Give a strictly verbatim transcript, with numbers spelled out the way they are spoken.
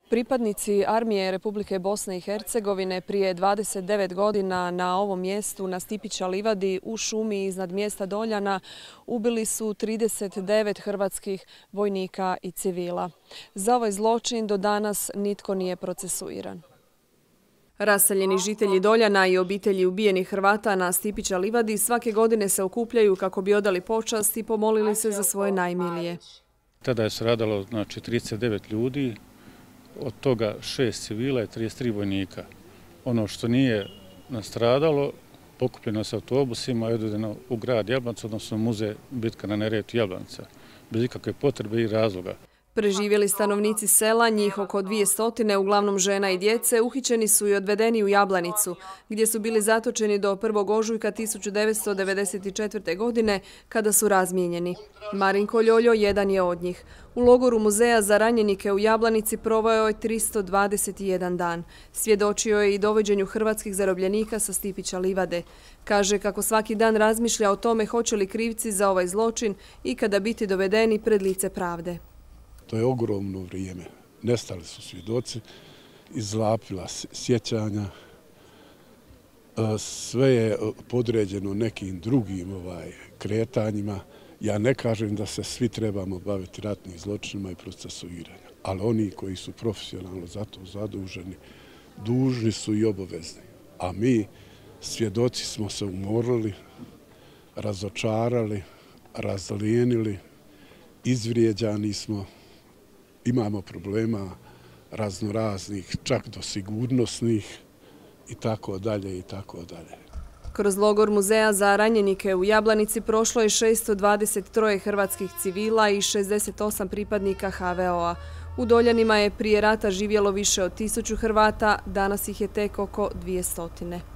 Pripadnici Armije Republike Bosne i Hercegovine prije dvadeset devet godina na ovom mjestu, na Stipića livadi u šumi iznad mjesta Doljana, ubili su trideset devet hrvatskih vojnika i civila. Za ovaj zločin do danas nitko nije procesuiran. Raseljeni žitelji Doljana i obitelji ubijenih Hrvata na Stipića livadi svake godine se okupljaju kako bi odali počast i pomolili se za svoje najmilije. Tada je stradalo znači, trideset devet ljudi, od toga šest civila i trideset tri vojnika. Ono što nije nastradalo, pokupljeno se autobusima i odvedeno u grad Jablanca, odnosno muzej Bitka na Neretvi Jablanca, bez ikakve potrebe i razloga. Preživjeli stanovnici sela, njih oko dvije stotine, uglavnom žena i djece, uhićeni su i odvedeni u Jablanicu, gdje su bili zatočeni do prvog ožujka tisuću devetsto devedeset četvrte. godine, kada su razmijenjeni. Marinko Ljoljo jedan je od njih. U logoru muzeja za ranjenike u Jablanici proveo je tristo dvadeset jedan dan. Svjedočio je i dovođenju hrvatskih zarobljenika sa Stipića livade. Kaže kako svaki dan razmišlja o tome hoće li krivci za ovaj zločin ikada biti dovedeni pred lice pravde. To je ogromno vrijeme. Nestali su svjedoci, izlapila sjećanja, sve je podređeno nekim drugim ovaj, kretanjima. Ja ne kažem da se svi trebamo baviti ratnim zločinima i procesuiranjem, ali oni koji su profesionalno za to zaduženi, dužni su i obavezni. A mi, svjedoci, smo se umorili, razočarali, razlijenili, izvrijeđani smo. Imamo problema raznoraznih, čak do sigurnosnih i tako dalje i tako dalje. Kroz logor muzeja za ranjenike u Jablanici prošlo je šesto dvadeset tri hrvatskih civila i šezdeset osam pripadnika ha ve o a. U Doljanima je prije rata živjelo više od tisuću Hrvata, danas ih je tek oko dvije stotine.